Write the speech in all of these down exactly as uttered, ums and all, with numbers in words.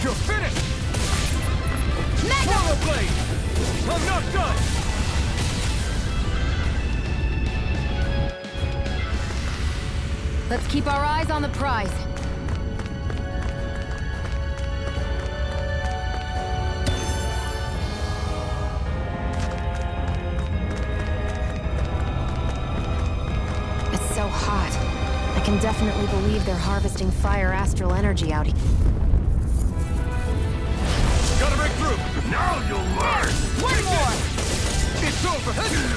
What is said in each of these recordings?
You're finished! Mega! Swallow blade! I'm not done! Let's keep our eyes on the prize. It's so hot. I can definitely believe they're harvesting fire astral energy out here. Gotta break through! Now you'll learn! One more! It's over!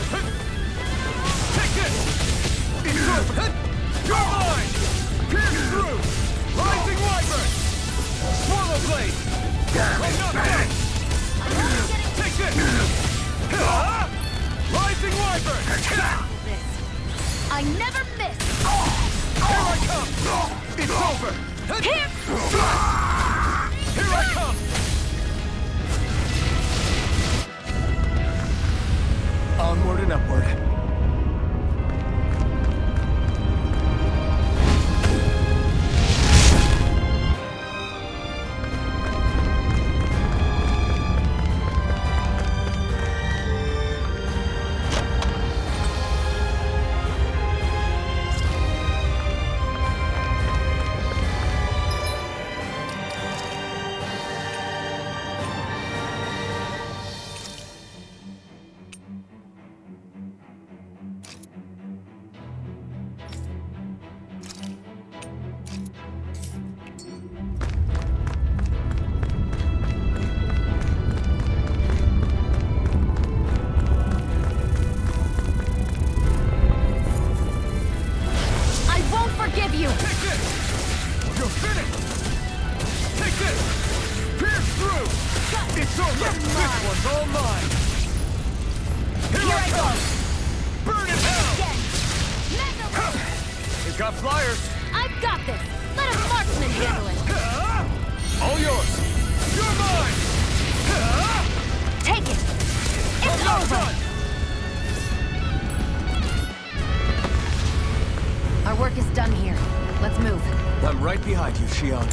Take this! It's over! You're mine! Pierce through! Rising Wyvern! Swallow blade! I'm not done! Take this! Rising Wyvern! I never miss! Here I come! It's over! Here! Here I come! Onward and upward. Got flyers! I've got this! Let a marksman handle it! All yours! You're mine! Take it! It's I'm over! Done. Our work is done here. Let's move. I'm right behind you, Shion.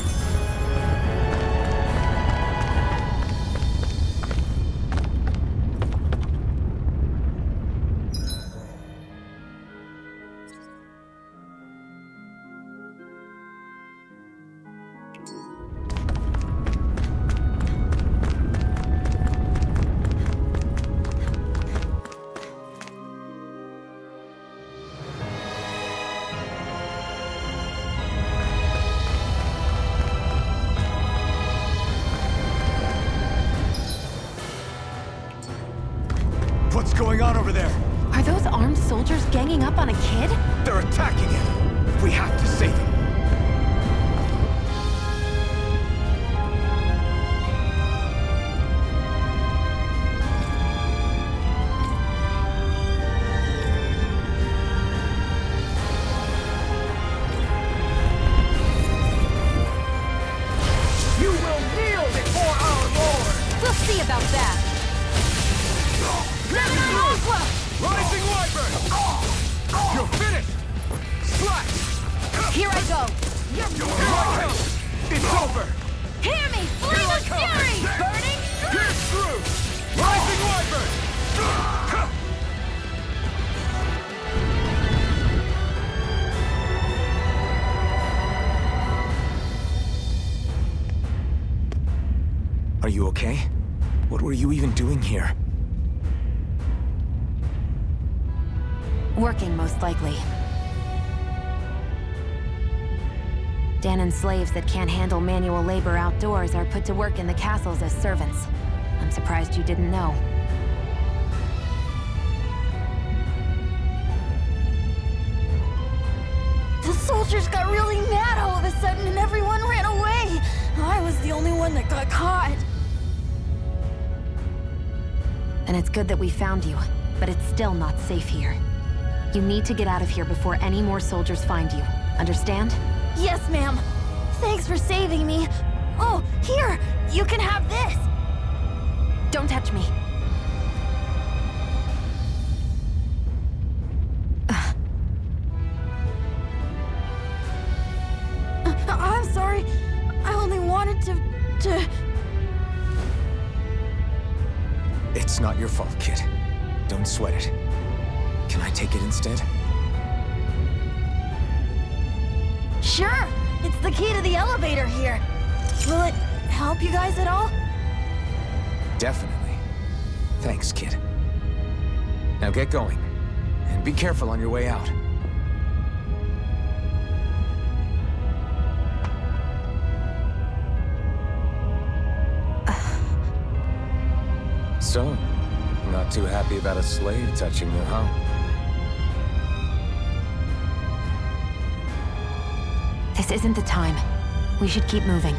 What's going on over there? Are those armed soldiers ganging up on a kid? They're attacking him! We have to save him! You will kneel before our Lord! We'll see about that! Rising Wyvern! You're finished! Slash! Here I go! Here I come! It's over! Hear me! Flame of fury! Burning Pierce through! Rising Wyvern! Are you okay? What were you even doing here? Working, most likely. Dahnan's slaves that can't handle manual labor outdoors are put to work in the castles as servants. I'm surprised you didn't know. The soldiers got really mad all of a sudden and everyone ran away. I was the only one that got caught. And it's good that we found you, but it's still not safe here. You need to get out of here before any more soldiers find you. Understand? Yes, ma'am. Thanks for saving me. Oh, here! You can have this! Don't touch me. Uh, I'm sorry. I only wanted to to... It's not your fault, kid. Don't sweat it. Can I take it instead? Sure! It's the key to the elevator here. Will it help you guys at all? Definitely. Thanks, kid. Now get going. And be careful on your way out. So, not too happy about a slave touching you, huh? This isn't the time. We should keep moving.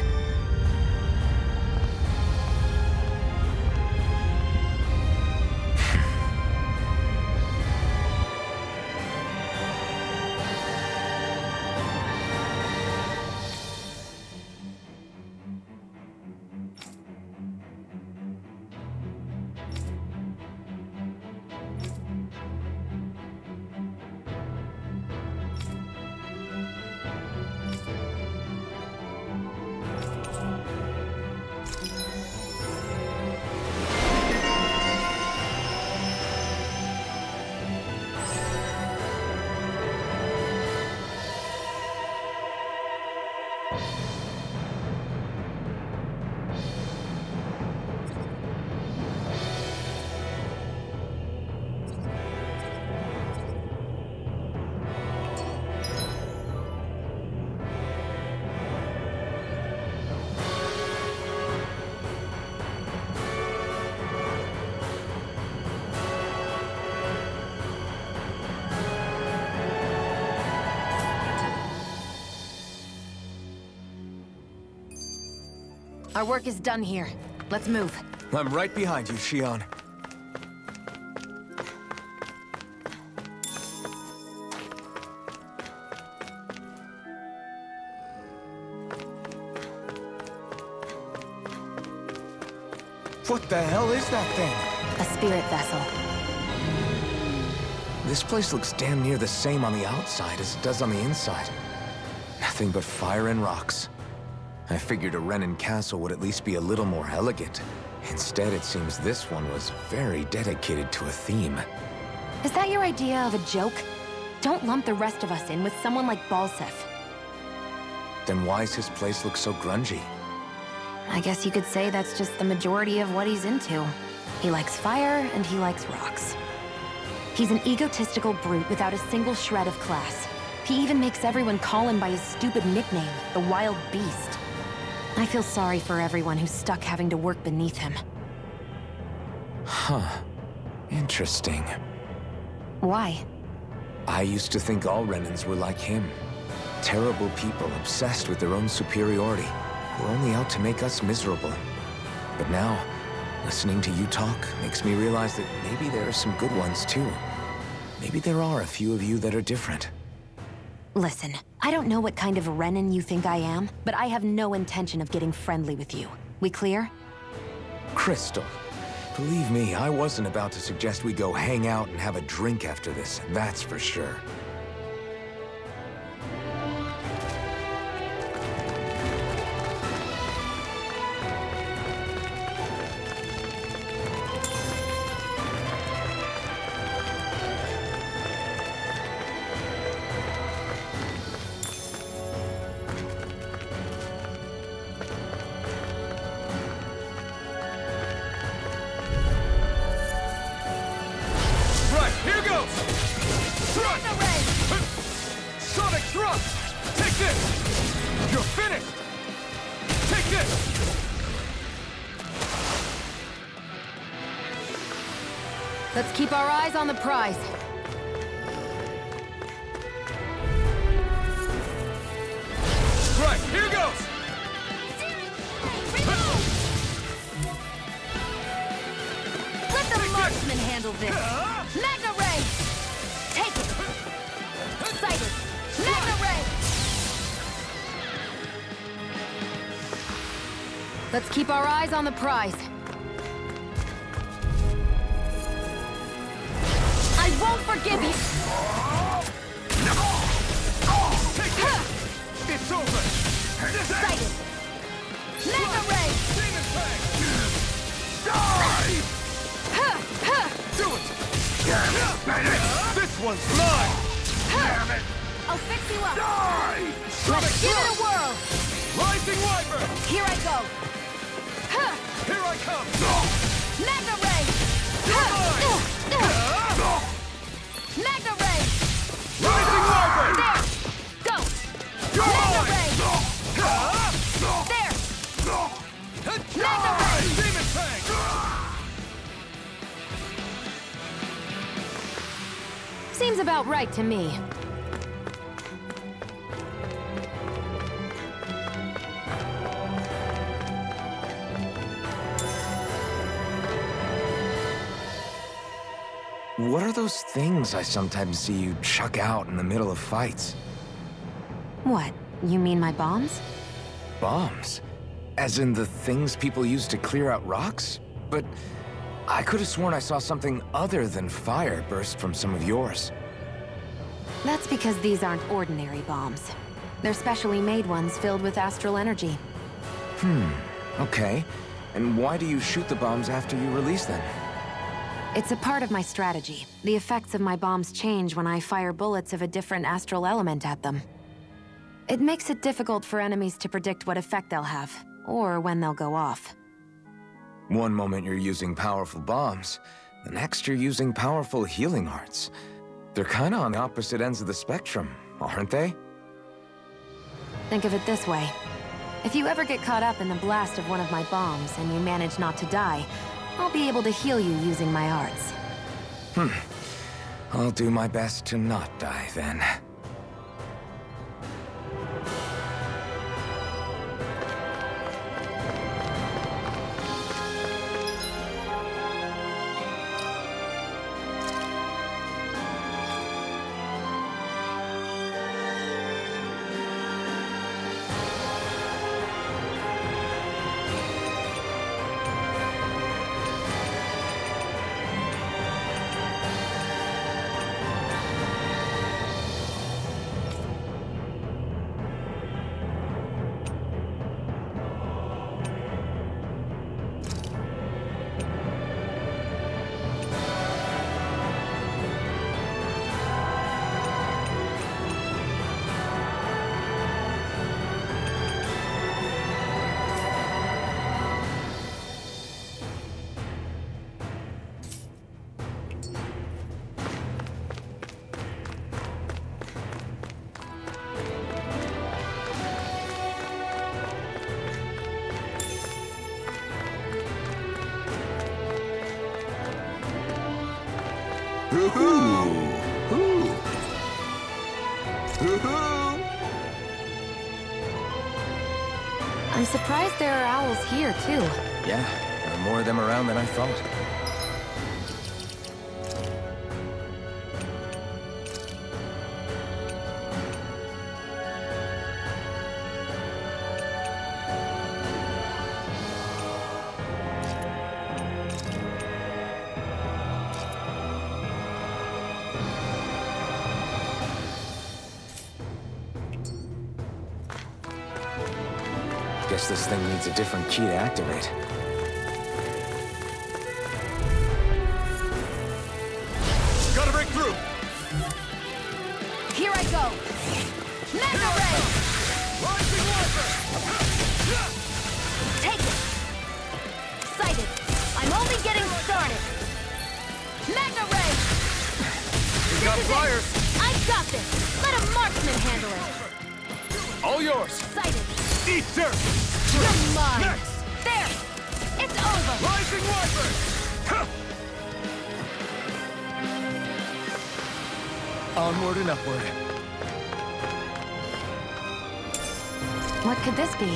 Our work is done here. Let's move. I'm right behind you, Shion. What the hell is that thing? A spirit vessel. This place looks damn near the same on the outside as it does on the inside. Nothing but fire and rocks. I figured a Renin castle would at least be a little more elegant. Instead, it seems this one was very dedicated to a theme. Is that your idea of a joke? Don't lump the rest of us in with someone like Balseph. Then why's his place look so grungy? I guess you could say that's just the majority of what he's into. He likes fire, and he likes rocks. He's an egotistical brute without a single shred of class. He even makes everyone call him by his stupid nickname, the Wild Beast. I feel sorry for everyone who's stuck having to work beneath him. Huh. Interesting. Why? I used to think all Renins were like him. Terrible people obsessed with their own superiority, who are only out to make us miserable. But now, listening to you talk makes me realize that maybe there are some good ones too. Maybe there are a few of you that are different. Listen, I don't know what kind of Renin you think I am, but I have no intention of getting friendly with you. We clear? Crystal, believe me, I wasn't about to suggest we go hang out and have a drink after this, that's for sure. Let's keep our eyes on the prize. Right, here goes! Let the marksman handle this. Magna Ray! Take it! Sighted! Magna Ray! Let's keep our eyes on the prize. I won't forgive you! Take it! It's over! Sighted! Magna Ray! one's mine! Damn it! I'll fix you up. Die! Let's give it a whirl. Rising Wyvern! Here I go. Huh. Here I come! Magna Ray. You're mine! Magna Ray. Rising Wyvern! There. Go. You're Magna mine! Ray. There. Magna Ray. Demon Fang! Seems about right to me. What are those things I sometimes see you chuck out in the middle of fights? What? You mean my bombs? Bombs? As in the things people use to clear out rocks? But I could have sworn I saw something other than fire burst from some of yours. That's because these aren't ordinary bombs. They're specially made ones filled with astral energy. Hmm, okay. And why do you shoot the bombs after you release them? It's a part of my strategy. The effects of my bombs change when I fire bullets of a different astral element at them. It makes it difficult for enemies to predict what effect they'll have, or when they'll go off. One moment you're using powerful bombs, the next you're using powerful healing arts. They're kinda on opposite ends of the spectrum, aren't they? Think of it this way. If you ever get caught up in the blast of one of my bombs and you manage not to die, I'll be able to heal you using my arts. Hmm. I'll do my best to not die, then. I'm surprised there are owls here, too. Yeah, there are more of them around than I thought. Guess this thing needs a different key to activate. Gotta break through! Here I go. Magna Ray. Rising Wyvern! Take it. Sighted. I'm only getting started. Magna Ray. We got This is flyers! it. I got this. Let a marksman handle it. All yours! Sighted. Eat dirt! You're mine. Next! There. It's over. Rising Wyvern! Huh. Onward and upward. What could this be?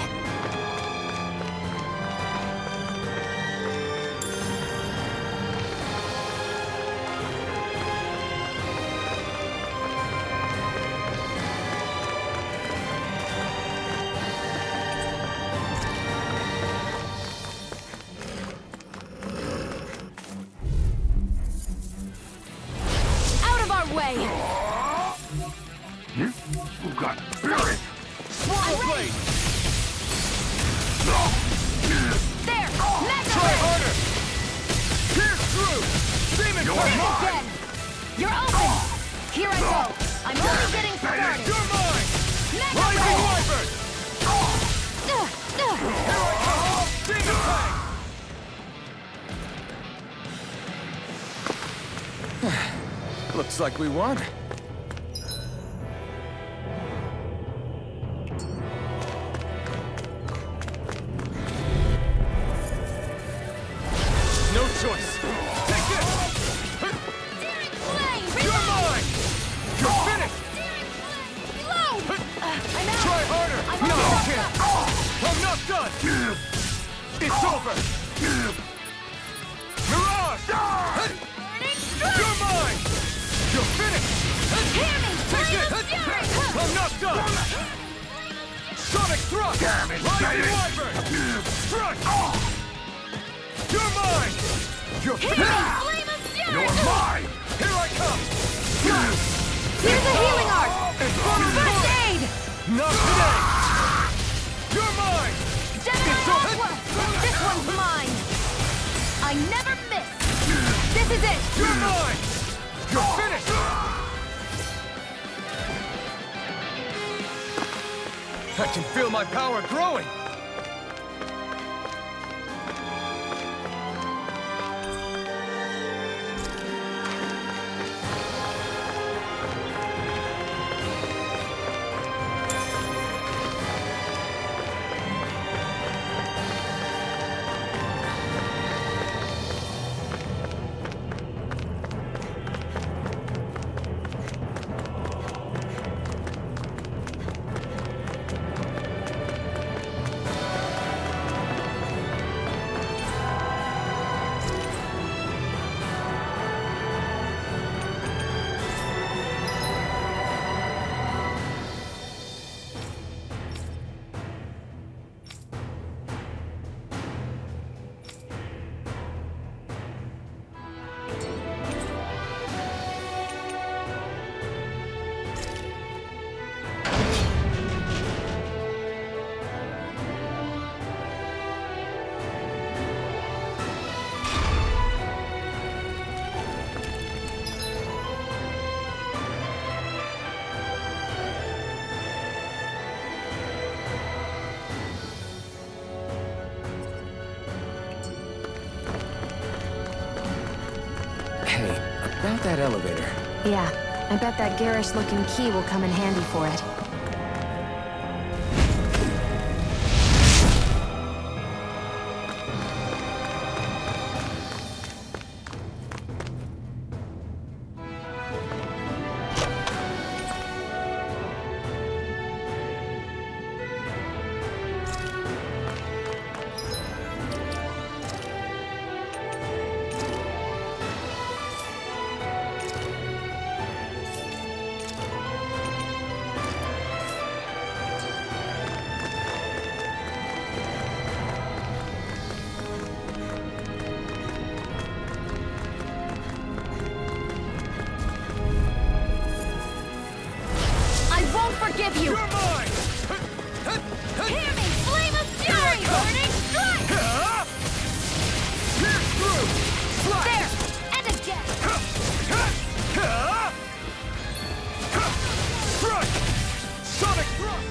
Way. Who got spirit? Swirl blade! There! Magna Try Ray. harder! Pierce through! Demon Think Fang! again. You're open. Here I go! I'm only getting started! You're mine! Mega Rising Ray! Wyvern! Uh, uh. Here I come! Demon Fang! Looks like we won. No choice! Take this! Daring Flame! You're Reload! mine! You're finished! Daring Flame! Reload! Uh, I'm out! Try harder! I'm No, all you knocked can't! up. I'm not done! It's over! Mirage! Burning Strike! You're mine! You're finished! Hear me! Take Flame it! of Fury! I'm not done! Sonic Thrust! Damn it, Rising baby! Wyvern! Strike! You're mine! You're Hear me! finished! Flame of Fury! You're mine! Here I come! Here's a healing art! It's running First bullet! aid! Not today! You're mine! Gemini It's all- Aqua! This one's mine! I never miss! This is it! You're mine! You're finished! I can feel my power growing! About that elevator. Yeah, I bet that garish-looking key will come in handy for it. Forgive you! You're mine! Hear me! Flame of Fury! Burning Strike! Pierce through! Slash! There! And again! Strike! Sonic thrust!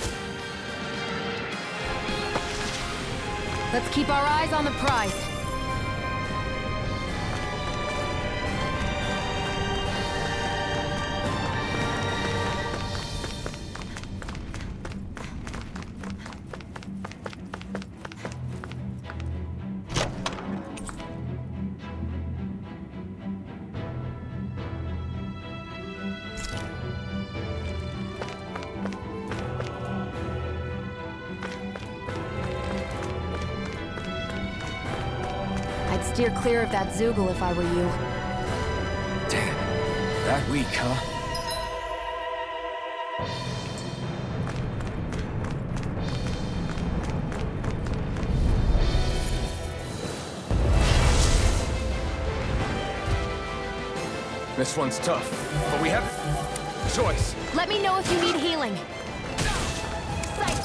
Let's keep our eyes on the prize. I'd steer clear of that Zoogle if I were you. Damn. That weak, huh? This one's tough, but we have a choice. Let me know if you need healing. Sight.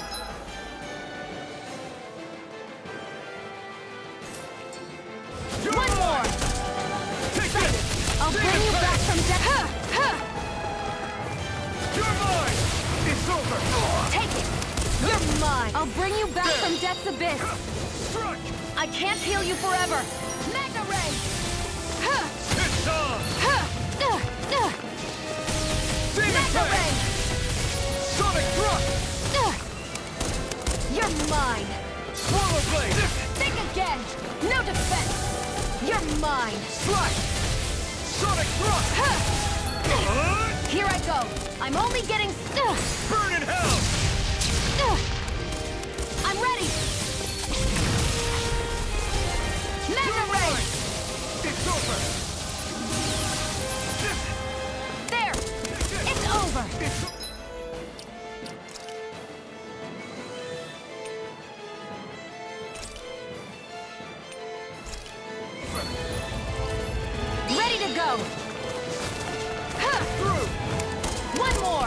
You're One mine! more! Take this! I'll bring you back from death. Huh, huh. mine. I'll bring you back from Death's abyss. Strike! I can't heal you forever. Magna Ray! It's on! Demon Magna Ray! Fang! Sonic Thrust! You're mine. Swallow Blade! Think again. No defense. You're mine. Slash! Sonic Thrust! Here I go. I'm only getting... Burn in hell! I'm ready. Magna Ray! It's over! There! It's over! It's Ready to go! through! One more!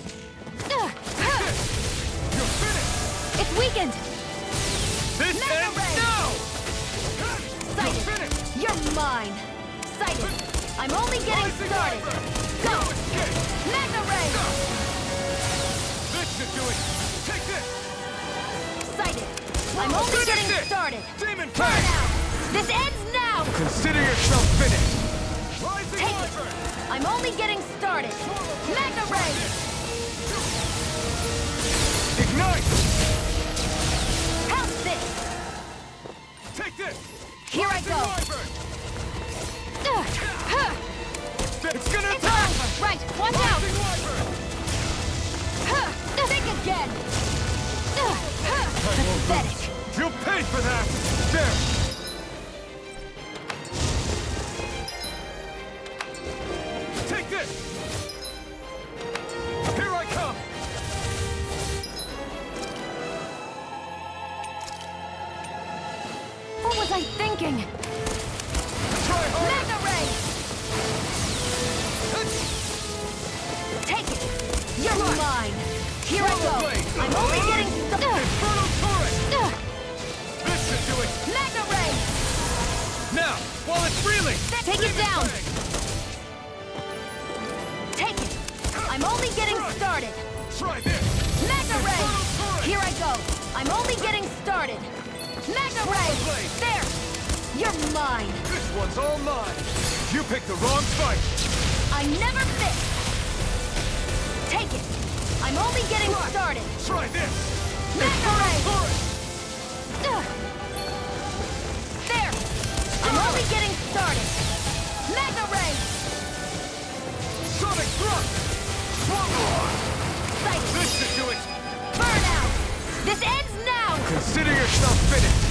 You're finished! It's weakened! This Mega ends Ray! now! Sighted! You're finished! You're mine! Sighted! I'm only getting Rising started! Viper! Go! No escape! Magna Ray! This should do it! Take this! Sighted! I'm only Finish getting it! started! Demon Burn Fang! out! This ends now! Consider yourself finished! Rising Take it! Viper! I'm only getting started! Magna Ray! Ignite! How's this? Take this! Here I Rising go! Viper! Ugh, huh. It's gonna It's attack! over! Right! Watch out! Rising Viper! Huh. Think again! Ugh, huh. Pathetic! You'll pay for that! There! Take this! Here I come! What was I thinking? Try harder! Magna Ray! Take it! You're mine! Here I go! I'm only getting started! Inferno Turret! This should do it! Magna Ray! Now, while it's reeling! Take it Demon down! Fang! Take it! I'm only getting started! Try this! Magna Ray! Inferno Turret! Here I go! I'm only getting started! Magna Ray! Blade! There! You're mine! This one's all mine! You picked the wrong fight! I never miss! Take it! I'm only getting Try. started! Try this! Magna Ray! Turret! Ugh. There! I'm only getting started! Magna Ray! Sonic Thrust! Swallow! Sighted! This should do it! Burn out! This ends now! Consider yourself finished!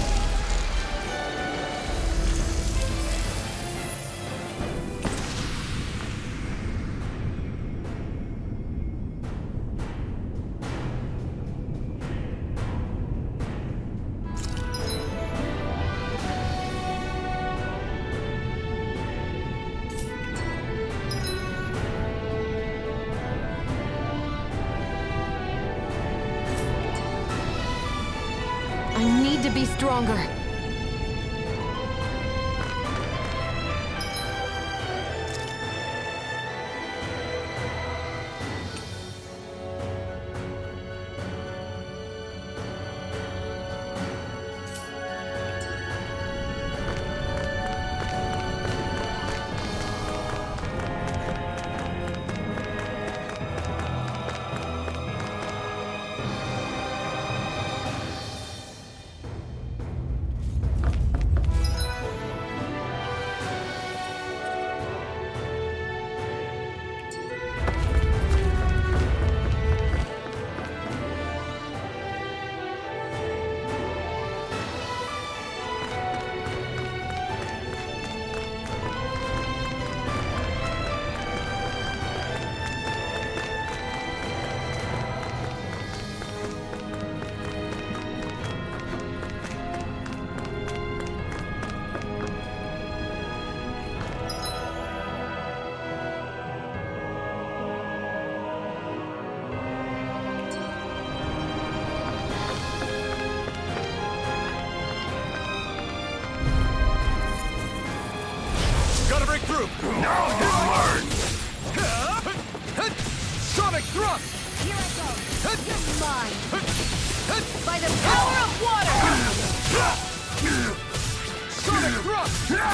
I need to be stronger. break through! Now you learn! Sonic Thrust! Here I go. You're mine. up!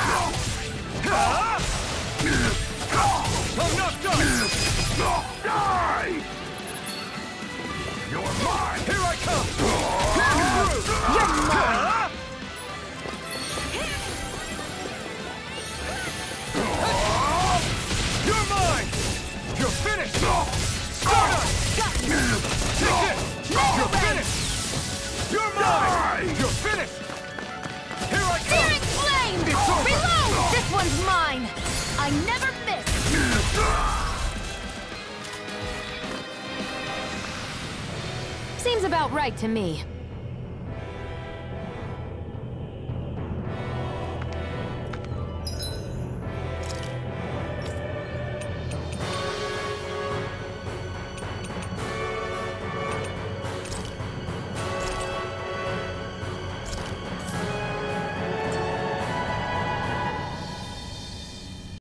I'm not done! Die! You're mine! Here I come! Pierce through! You're mine! You're mine! You're finished! Stardust! Take it! You're finished! You're mine! You're finished! Here I come! Searing flame! It's over! Reload! This one's mine! I never miss! Seems about right to me.